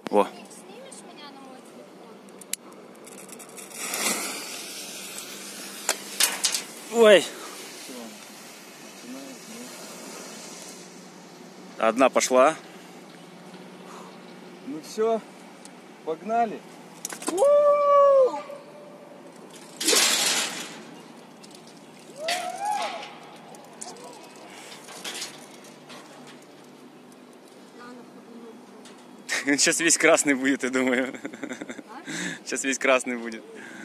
Во. Снимешь меня на мой телефон? Ой. Одна пошла. Ну все, погнали. Сейчас весь красный будет, я думаю. Сейчас весь красный будет.